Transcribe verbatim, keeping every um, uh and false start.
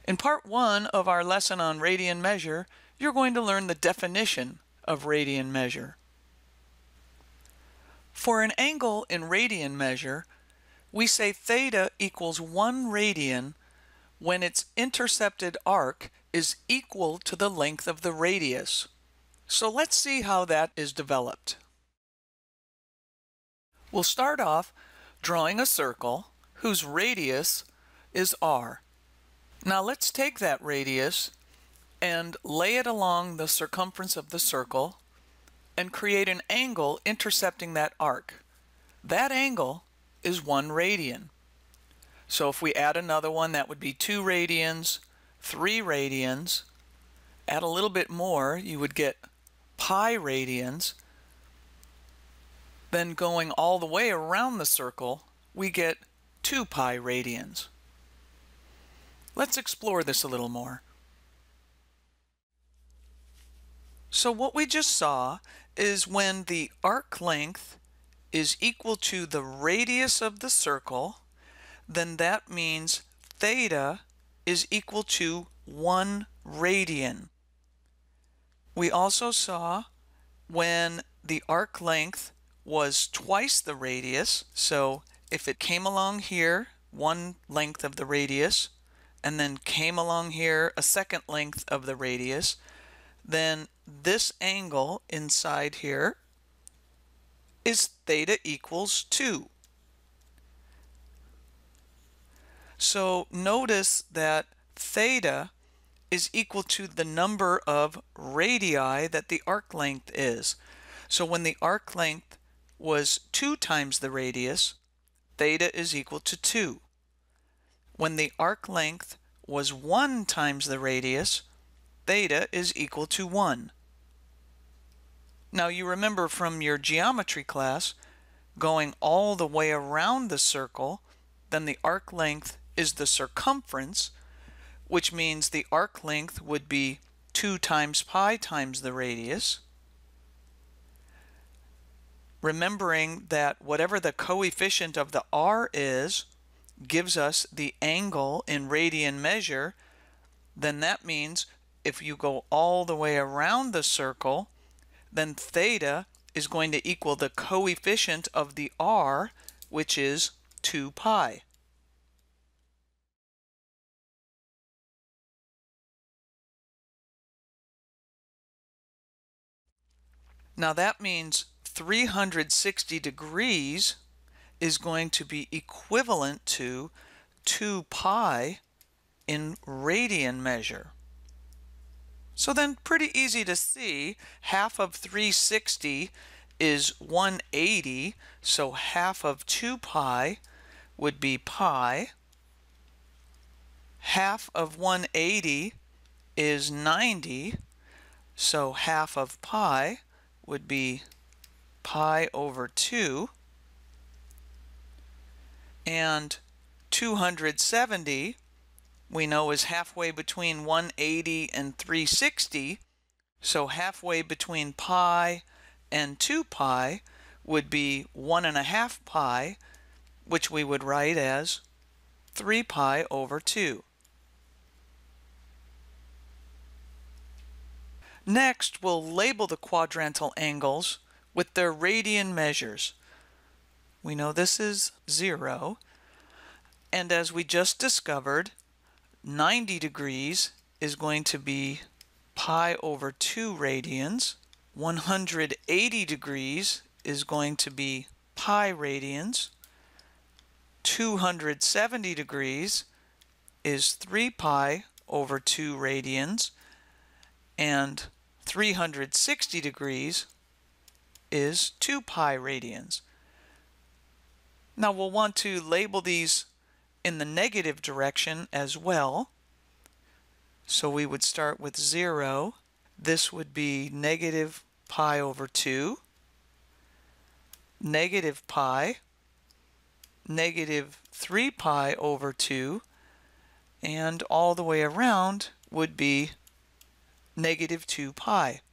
In part one of our lesson on radian measure, you're going to learn the definition of radian measure. For an angle in radian measure, we say theta equals one radian when its intercepted arc is equal to the length of the radius. So let's see how that is developed. We'll start off drawing a circle whose radius is r. Now let's take that radius and lay it along the circumference of the circle and create an angle intercepting that arc. That angle is one radian. So if we add another one, that would be two radians, three radians. Add a little bit more, you would get pi radians. Then going all the way around the circle, we get two pi radians. Let's explore this a little more. So what we just saw is when the arc length is equal to the radius of the circle, then that means theta is equal to one radian. We also saw when the arc length was twice the radius, so if it came along here, one length of the radius, and then came along here a second length of the radius, then this angle inside here is theta equals two. So notice that theta is equal to the number of radii that the arc length is. So when the arc length was two times the radius, theta is equal to two. When the arc length was one times the radius, theta is equal to one. Now you remember from your geometry class, going all the way around the circle, then the arc length is the circumference, which means the arc length would be two times pi times the radius. Remembering that whatever the coefficient of the r is gives us the angle in radian measure, then that means if you go all the way around the circle, then theta is going to equal the coefficient of the r, which is two pi. Now that means three hundred sixty degrees is going to be equivalent to two pi in radian measure. So then pretty easy to see, half of three hundred sixty is one hundred eighty, so half of two pi would be pi. Half of one hundred eighty is ninety, so half of pi would be pi over two. And two hundred seventy we know is halfway between one hundred eighty and three hundred sixty, so halfway between pi and two pi would be one and a half pi, which we would write as three pi over two. Next, we'll label the quadrantal angles with their radian measures. We know this is zero, and as we just discovered, ninety degrees is going to be pi over two radians. one hundred eighty degrees is going to be pi radians. two hundred seventy degrees is three pi over two radians. And three hundred sixty degrees is two pi radians. Now we'll want to label these in the negative direction as well. So we would start with zero. This would be negative pi over two, negative pi, negative three pi over two, and all the way around would be negative two pi.